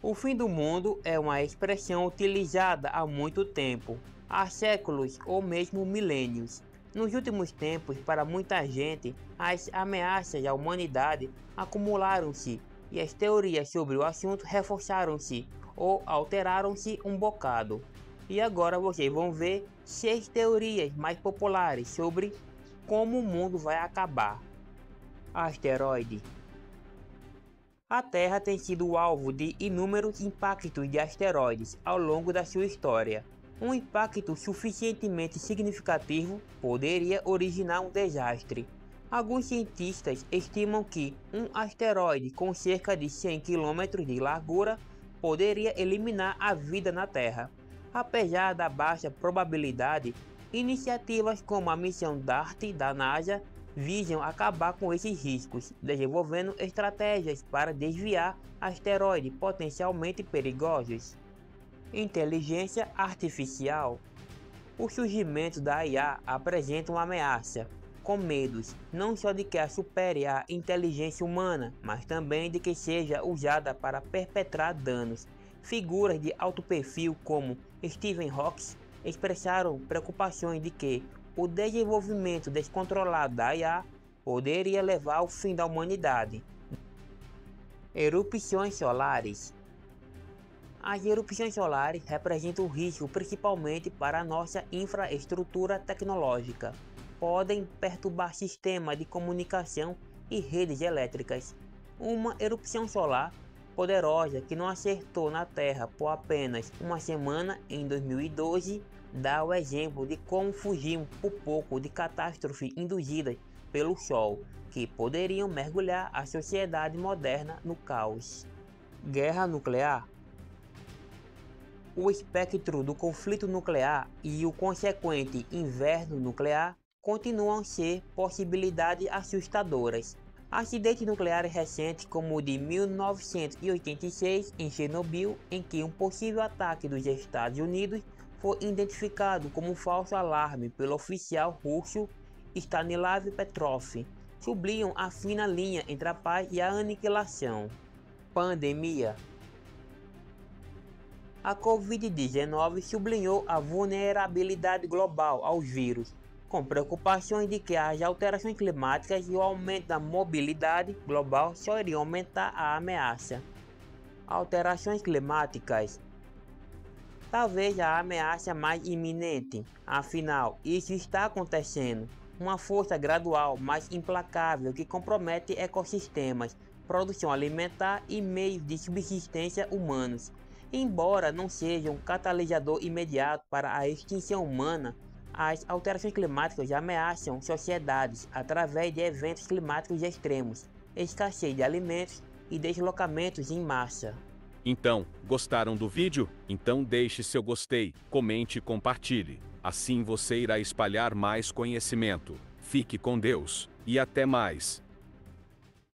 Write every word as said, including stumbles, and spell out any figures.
O fim do mundo é uma expressão utilizada há muito tempo, há séculos ou mesmo milênios. Nos últimos tempos, para muita gente, as ameaças à humanidade acumularam-se e as teorias sobre o assunto reforçaram-se ou alteraram-se um bocado. E agora vocês vão ver seis teorias mais populares sobre como o mundo vai acabar. Asteroide. A Terra tem sido alvo de inúmeros impactos de asteroides ao longo da sua história. Um impacto suficientemente significativo poderia originar um desastre. Alguns cientistas estimam que um asteroide com cerca de cem quilômetros de largura poderia eliminar a vida na Terra. Apesar da baixa probabilidade, iniciativas como a missão DART da NASA visam acabar com esses riscos, desenvolvendo estratégias para desviar asteroides potencialmente perigosos. Inteligência artificial. O surgimento da I A apresenta uma ameaça, com medos não só de que a supere a inteligência humana, mas também de que seja usada para perpetrar danos. Figuras de alto perfil como Stephen Hawking expressaram preocupações de que o desenvolvimento descontrolado da I A poderia levar ao fim da humanidade. Erupções solares. As erupções solares representam um risco principalmente para a nossa infraestrutura tecnológica. Podem perturbar sistemas de comunicação e redes elétricas. Uma erupção solar poderosa que não acertou na Terra por apenas uma semana em dois mil e doze dá o exemplo de como fugimos por pouco de catástrofes induzidas pelo Sol, que poderiam mergulhar a sociedade moderna no caos. Guerra nuclear. O espectro do conflito nuclear e o consequente inverno nuclear continuam a ser possibilidades assustadoras. Acidentes nucleares recentes como o de mil novecentos e oitenta e seis em Chernobyl, em que um possível ataque dos Estados Unidos foi identificado como um falso alarme pelo oficial russo Stanislav Petrov, sublinham a fina linha entre a paz e a aniquilação. Pandemia. A Covid dezenove sublinhou a vulnerabilidade global aos vírus, com preocupações de que as alterações climáticas e o aumento da mobilidade global só iriam aumentar a ameaça. Alterações climáticas. Talvez a ameaça mais iminente, afinal, isso está acontecendo. Uma força gradual, mas implacável que compromete ecossistemas, produção alimentar e meios de subsistência humanos. Embora não seja um catalisador imediato para a extinção humana, as alterações climáticas ameaçam sociedades através de eventos climáticos extremos, escassez de alimentos e deslocamentos em massa. Então, gostaram do vídeo? Então deixe seu gostei, comente e compartilhe. Assim você irá espalhar mais conhecimento. Fique com Deus e até mais.